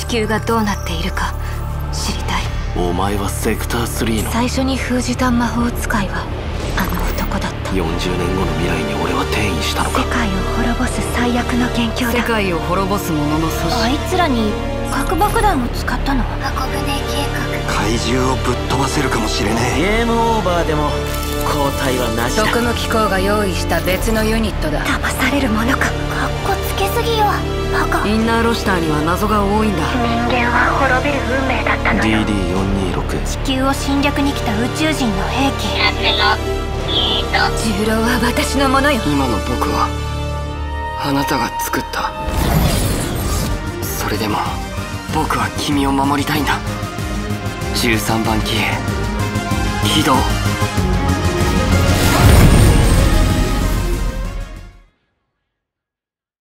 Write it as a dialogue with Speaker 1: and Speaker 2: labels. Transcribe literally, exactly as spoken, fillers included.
Speaker 1: 地球がどうなっているか知りたい。
Speaker 2: お前はセクタースリーの
Speaker 1: 最初に封じた魔法使いはあの男だった。
Speaker 2: よんじゅうねんごの未来に俺は転移したのか。
Speaker 1: 世界を滅ぼす最悪の元凶だ。
Speaker 3: 世界を滅ぼす者の組織。
Speaker 1: あいつらに核爆弾を使ったの。箱舟計画。
Speaker 4: 怪獣をぶっ飛ばせるかもしれねえ。
Speaker 5: ゲームオーバーでも交代はなしだ。
Speaker 3: 特務機構が用意した別のユニットだ。
Speaker 1: 騙されるものか。かっこつけすぎよバカ。
Speaker 3: インナーロシターには謎が多いんだ。
Speaker 1: 人間は滅びる運命だったのよ。
Speaker 2: ディーディーよんにーろく
Speaker 1: 地球を侵略に来た宇宙人の兵器。重郎は私のものよ。
Speaker 5: 今の僕はあなたが作った。それでも僕は君を守りたいんだ。じゅうさんばん機へ起動。